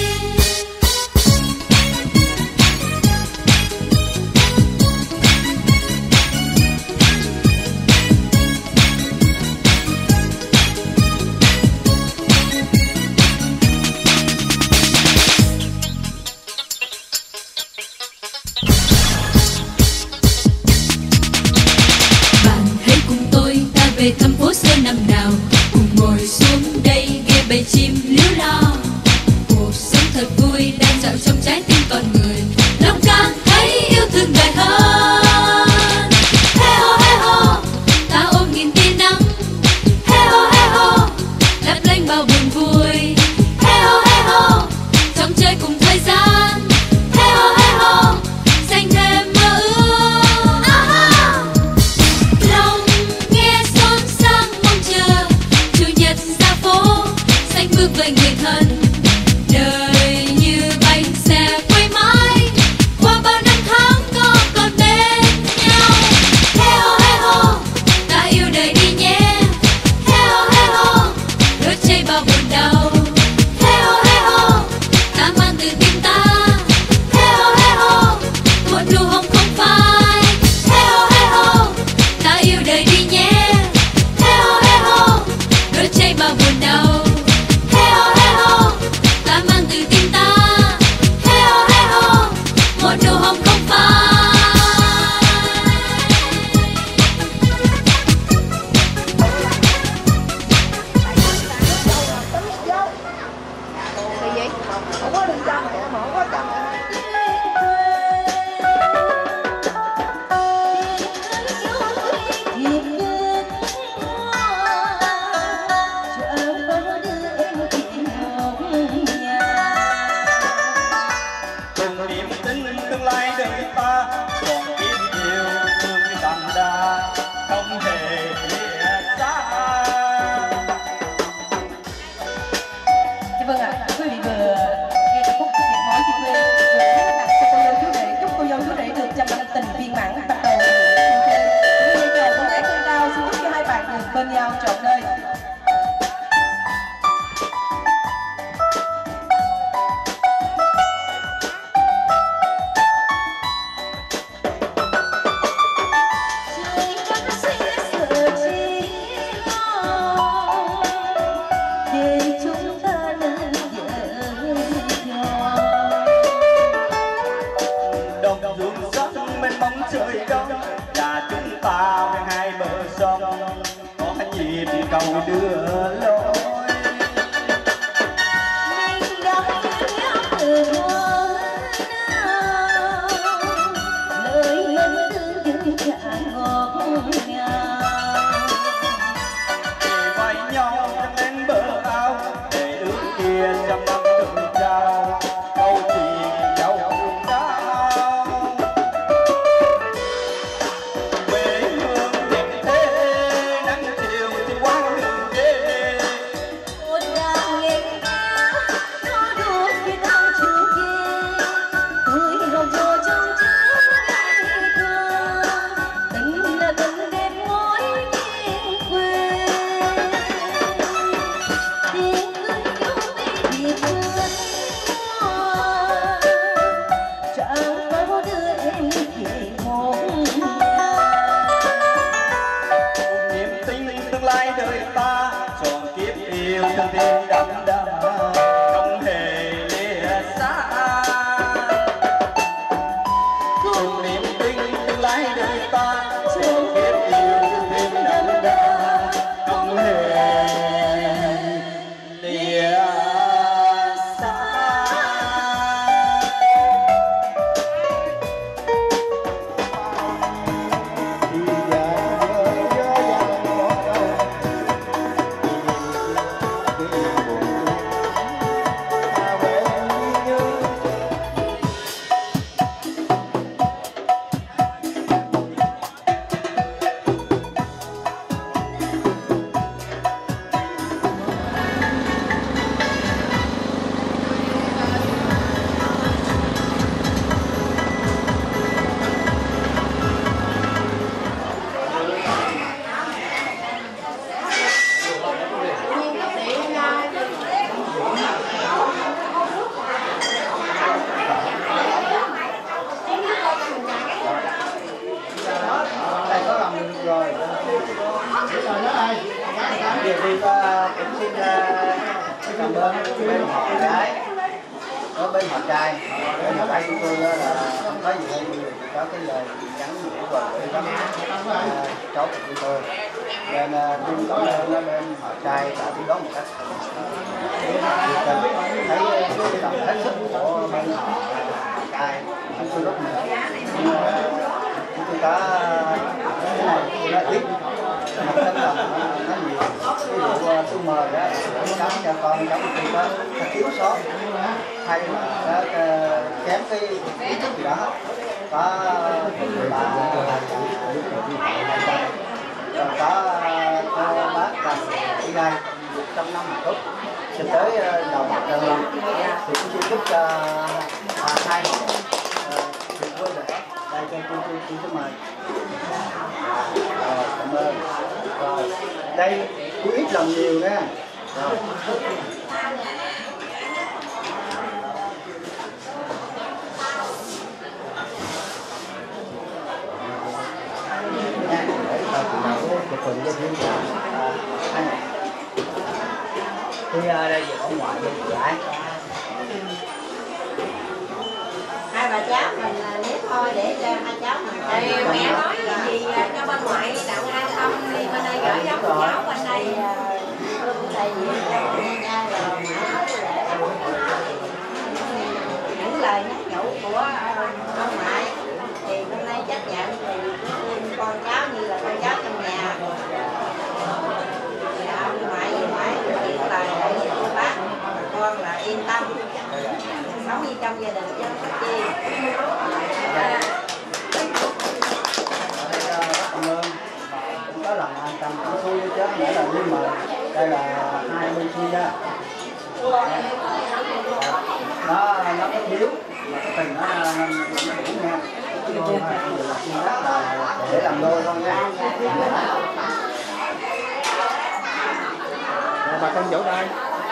Bạn hãy cùng tôi ta về thăm phố xưa năm nào, cùng ngồi xuống đây nghe bầy chim líu lo. Cuộc sống thật vui đang dạo trong trái tim con người, lòng càng thấy yêu thương đời hơn. Hey ho, ta ôm nghìn tia nắng. Hey ho, lấp lánh bao buồn vui. Hey ho, trong chơi cùng thời gian. Hey ho, dành thêm mơ ước. Lòng nghe xôn xao mong chờ,
chồng đây. Cầu đưa lối
mình đã nhớ từ hoa nào lời nhân thương dừng chả ngọt ngào
để quay nhau trong lên bờ ao để ước kia trăm năm từng trao câu chuyện nhau cao quê hương đẹp thế nắng chiều thì quán đời ta trọn kiếp yêu thân tình đậm đà không hề lìa xa cùng niềm tin tương lai đời ta trọn kiếp yêu thân tình đậm đà không hề lìa xa. Rồi, việc đi cũng xin cảm ơn bên họ gái, ở bên họ trai, bên họ trai chúng tôi là không có gì hơn có cái lời nhắn nhủ và cái lắm cháu của chúng tôi. Nên xin cảm ơn bên họ trai đã đi đón một cách thấy cái lòng hết sức của bên họ trai chúng tôi rất mừng. Chúng tôi có cái này nó ít một tấm lòng nó nhiều, ví dụ tôi mời đó cháu cho con cháu tôi có thiếu sót hay là kém cái ý thức gì đó có bà rồi có cô bác làm đi ngay trong năm một phút xin tới đầu mặt đơn lòng thì cũng xin chúc cho hai hộ vui vẻ. Đây cho tôi xin mời. Rồi, cảm ơn. Rồi, đây tôi ít lòng nhiều nha. Rồi. Nha, để tao cùng nào chụp hình với phim tôi đây về ông ngoại đi giải.
Hai bà cháu mình nếp thôi để cho hai cháu mình. Thì mẹ nói gì cho bên ngoại đặng an tâm đi bên đây gửi giống cháu bên đây thầy gì nha rồi những lời nhắc nhủ của ông ngoại thì bên đây chấp nhận thì con cháu như là con cháu trong nhà. Ông ngoại những lời để với cô bác con là yên tâm sống như trong gia đình chứ không có chi.
Cảm ơn cũng có lòng an tâm cũng xui chứ không phải là nhưng mà đây là hai bên xui ra nó có thiếu mà cái tình nó đủ nha để làm đôi thôi nha. bà con vỗ tay.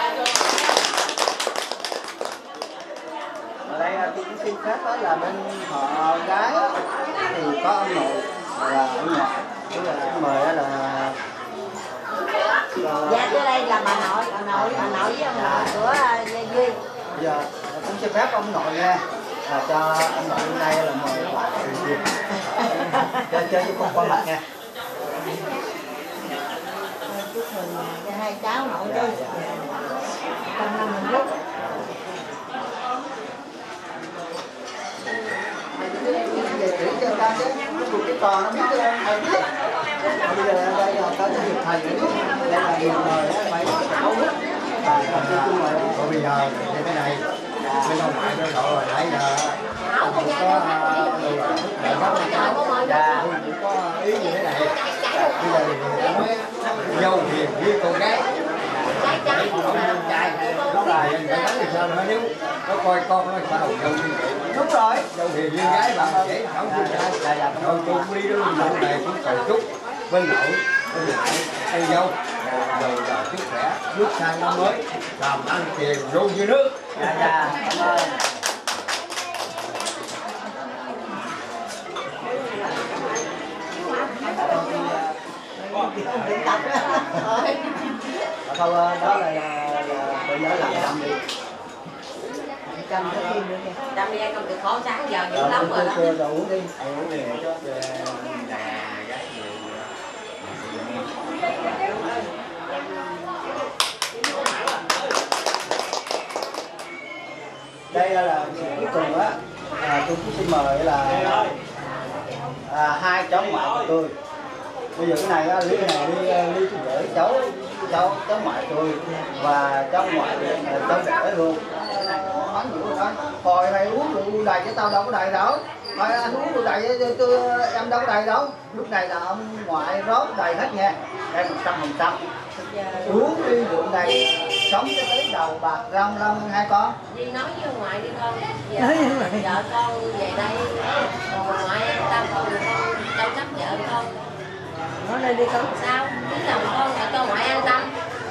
Ở đây tôi cũng xin phép đó là bên họ gái thì có ông nội là ở nhà, tức là xin mời đó là
dạ tới đây là bà nội với ông nội của Duy.
Giờ cũng xin phép ông nội nha, là cho ông nội hôm nay là mời các bạn chơi với con mặt nha.
Chúc mừng cho hai cháu nội đi. Trong năm mình rút.
Về chỉ cho ta chứ, cái trò nó biết cái thầy biết. Bây giờ đây là có cái việc thầy nữa, đây là nhiều người đó, phải thấu hết. Còn bây giờ như thế này, bên ông ngoại tôi gọi rồi nãy giờ cũng có cũng có ý như thế này. Bây giờ thì nói dâu hiền với con gái, con trai lúc này phải nói thì sao nữa, nếu nó coi con nó sao dâu hiền. Đúng rồi, dâu hiền với gái bạn dễ thảo với trai là tôi đi đó lúc này cũng cầu chúc bên nội bên ngoại cây dâu rồi là sức khỏe bước sang năm mới làm ăn tiền rau như nước. Dạ cảm ơn. Thôi đó là bây giờ làm chăm đi.
Chăm cái phim nữa kìa. Chăm đi ăn không được khó sáng giờ dữ lắm rồi đó.
Chưa uống đi. Uống đi cho đây là cuối cùng á, tôi cũng xin mời là hai cháu ngoại của tôi. Bây giờ cái này á, Lý này đi gửi cháu ngoại tôi và cháu ngoại cháu đẻ luôn. Nói nhiều nói, hồi này uống rượu đầy chứ tao đâu có đầy đâu. Thôi anh uống rượu đầy tôi em đâu có đầy đâu. Lúc này là ông ngoại rót đầy hết nha. Em 100%. Uống đi rượu đầy, sống cho tới đầu bạc răng hai con.
Đi nói với ông ngoại đi con. Vợ con về đây, còn ngoại em ta còn con chăm sóc vợ con.
Nói lên đi con.
Sao? Cứ lòng con để cho ngoại an tâm.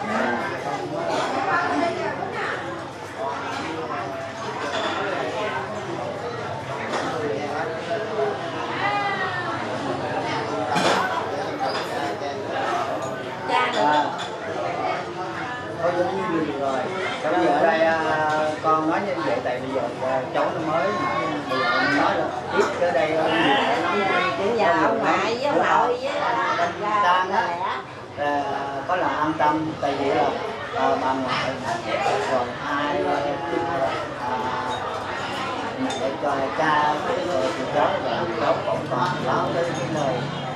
Thôi giống như người rồi. Bây giờ ở đây con nói như vậy tại bây giờ cháu nó mới bây giờ mình nói là ít ở đây
Chuyện giờ ông ngoại với ông nội với
Tan á có là an tâm tại vì là bà ngoại còn hai mẹ cho cha thì cháu là cháu cũng toàn báo đến cái nơi.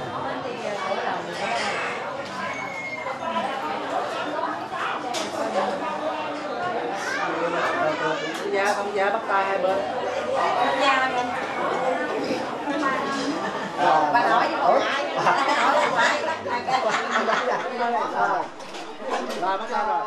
Ông gia bắt tay hai bên.
Ông gia hai bên. Bà nói với ông ngoại. Bà nói với ngoại.
Rồi bắt tay rồi.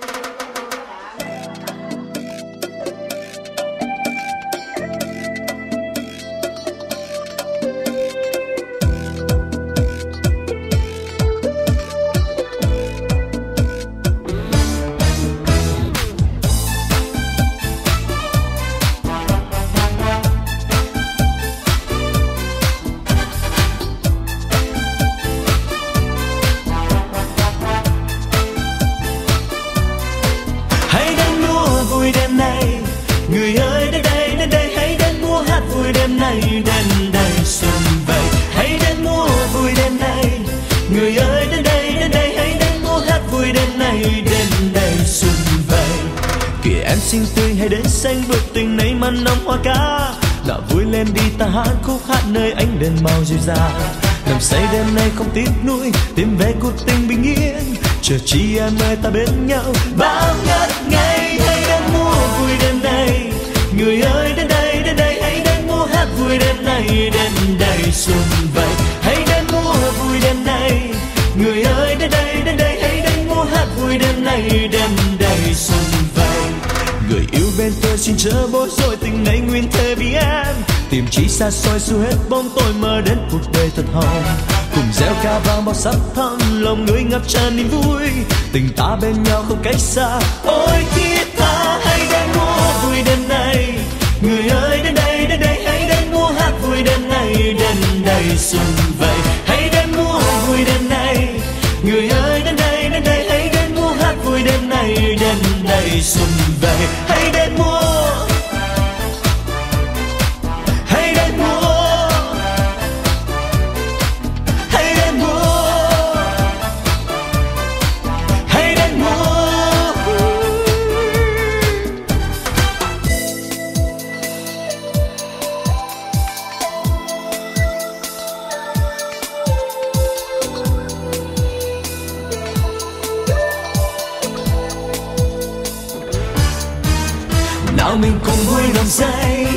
Đến đây xuân về, hãy đến mua vui đêm nay. Người ơi đến đây hãy đến mua hát vui đêm nay. Đến đây xuân về, kìa em xinh tươi hãy đến xanh vượt tình này màn nồng hoa ca. Nào vui lên đi ta hát khúc hát nơi ánh đèn màu dịu dàng. Nằm say đêm nay không tiếc nuối, tìm về cuộc tình bình yên. Chờ chi em ơi ta bên nhau bao ngất ngây. Hãy đến mua vui đêm nay. Người ơi đến đây hãy đến mua hát vui đêm nay. Đến đây xuân về, hãy đến mua vui đêm nay. Người ơi đến đây hãy đến mua hát vui đêm nay. Đến đây xuân về, người yêu bên tôi xin chớ bối rối tình này nguyên thề vì em. Tìm chỉ xa xôi xua hết bóng tôi mơ đến cuộc đời thật hồng.
cùng reo ca vang bao sắc thắm, lòng người ngập tràn niềm vui, tình ta bên nhau không cách xa. Ôi thiết tha hãy đến mua vui đêm nay, người ơi đến đây hãy đến mua hát vui đêm nay, đến đây xuân về. Hãy đến mua vui đêm nay, người ơi đến đây hãy đến mua hát vui đêm nay, đến đây xuân về. Hãy đến mua, hãy đến mua, hãy đến mua, hãy đến mua. Nào mình cùng vui đầm say,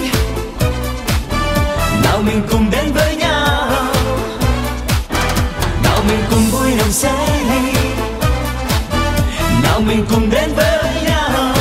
nào mình cùng đến với nhau, nào mình cùng vui đầm say, nào mình cùng đến với nhau.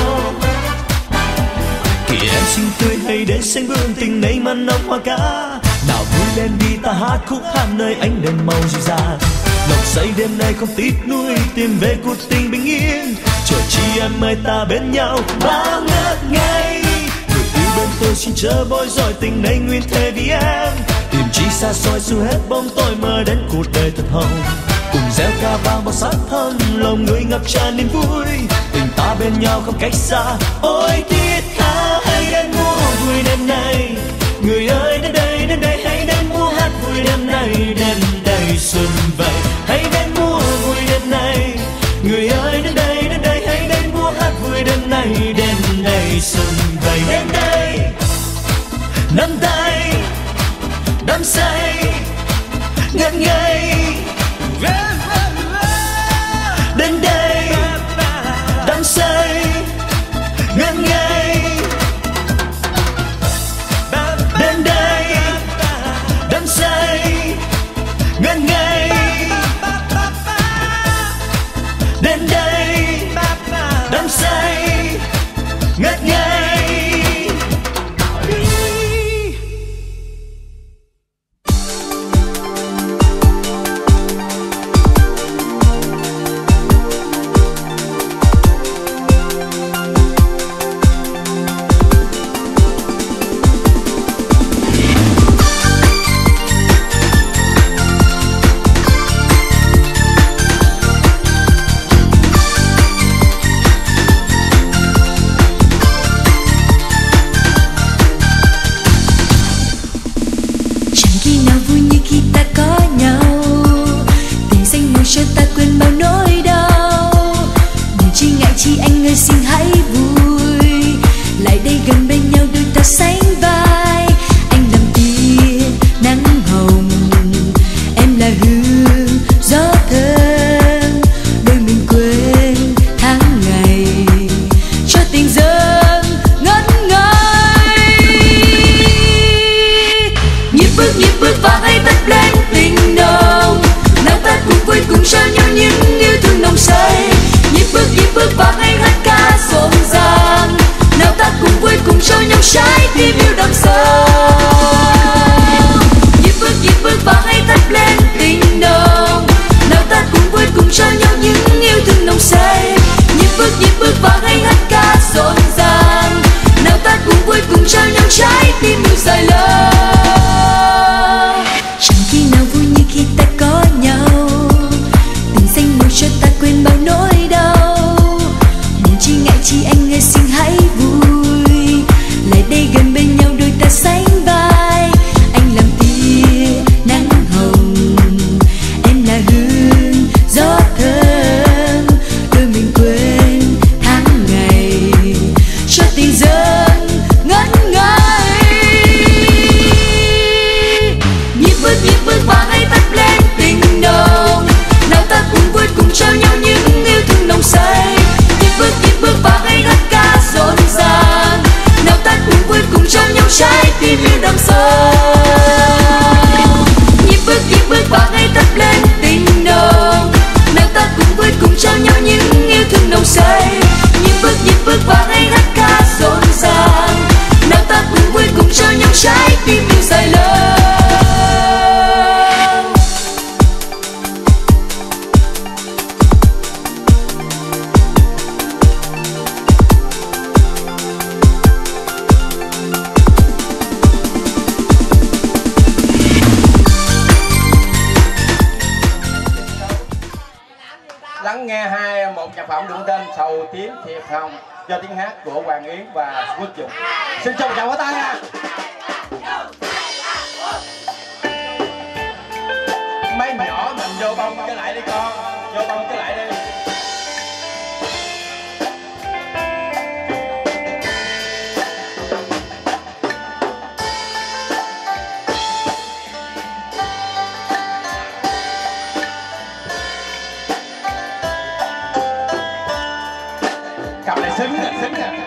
Kìa em xinh tươi hay đến xanh bướm, tình này mặn nồng hoa cá. Nào vui lên đi ta hát khúc hát nơi ánh đèn màu dịu dàng, lòng say đêm nay không tiếc nuối, tìm về cuộc tình bình yên. Chờ chi em ơi ta bên nhau bao ngất ngây, người yêu bên tôi xin chớ bối rối, tình này nguyên thề vì em. Tìm chi xa xôi xua hết bóng tối, mơ đến cuộc đời thật hồng, cùng reo ca vang bao sắc thắm, lòng người ngập tràn niềm vui, tình ta bên nhau không cách xa. Ôi thiết tha hãy đến mua vui đêm nay, người ơi đến đây hãy đến mua hát vui đêm nay, đến đây xuân về. Hãy đến mua vui đêm nay, người ơi đến đây hãy đến mua hát vui đêm nay, đến đây xuân về. Đến đây nắm tay đắm say ngất ngây, đến đây đắm say ngất ngây, đến đây đắm say ngất ngây, đến đây đắm say ngất ngây.
một nhạc phẩm được tên Sầu Tím Thiệp Hồng do tiếng hát của Hoàng Yến và Quốc Dũng. Xin chào chào tay nha. Mấy nhỏ mình vô bông cái lại đi con, vô bông cái lại đi. Cặp này xứng nè, xứng nè.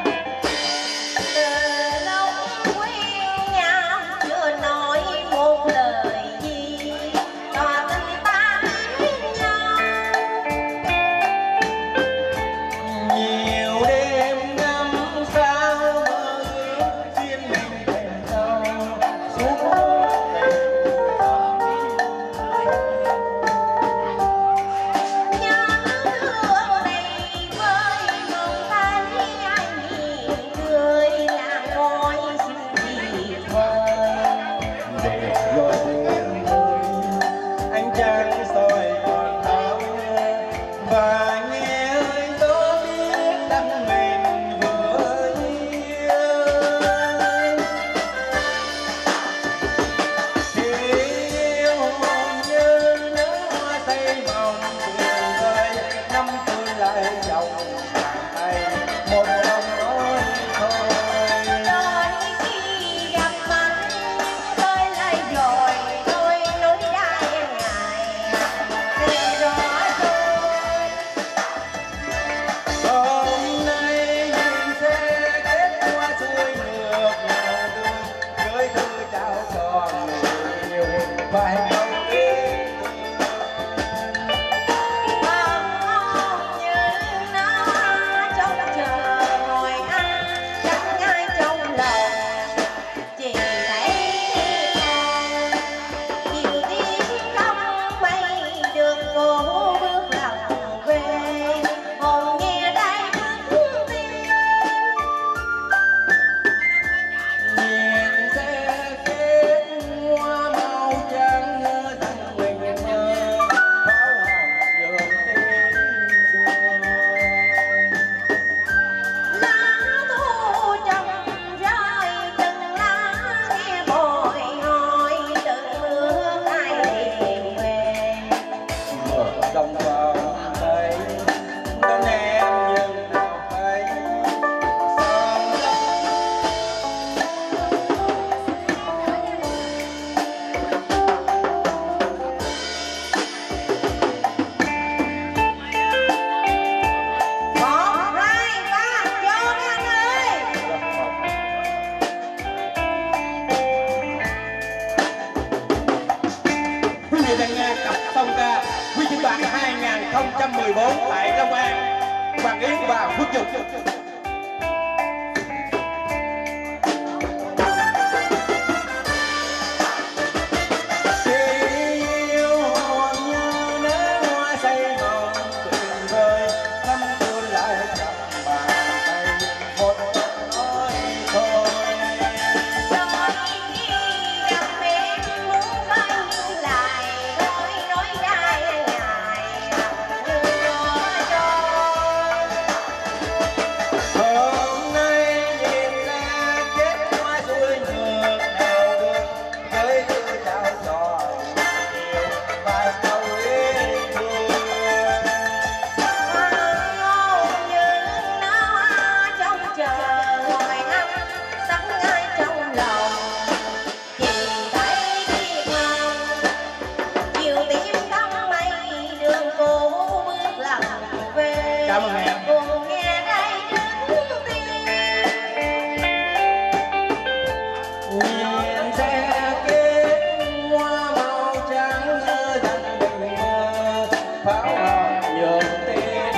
Cặp song ca huy chương bạc 2014 tại Long An, Hoàng Yến và Quốc Dũng. Cảm ơn em. Nhìn xe kết hoa màu trắng dần bình pháo hồng nhường tên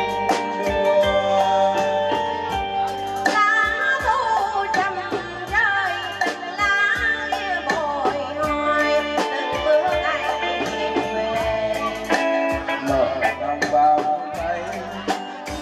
lá thu trầm rơi từng lá bồi hồi từng bữa ngày về
mở lòng vào tay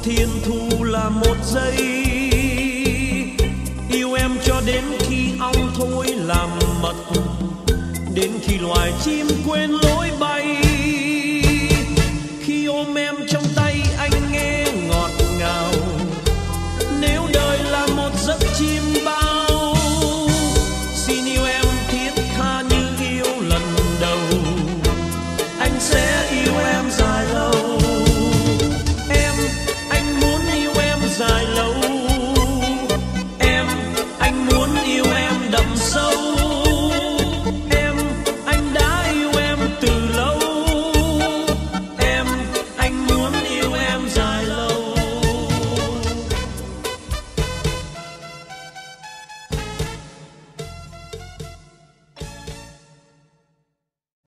thiên thu là một giây, yêu em cho đến khi ong thôi làm mật, đến khi loài chim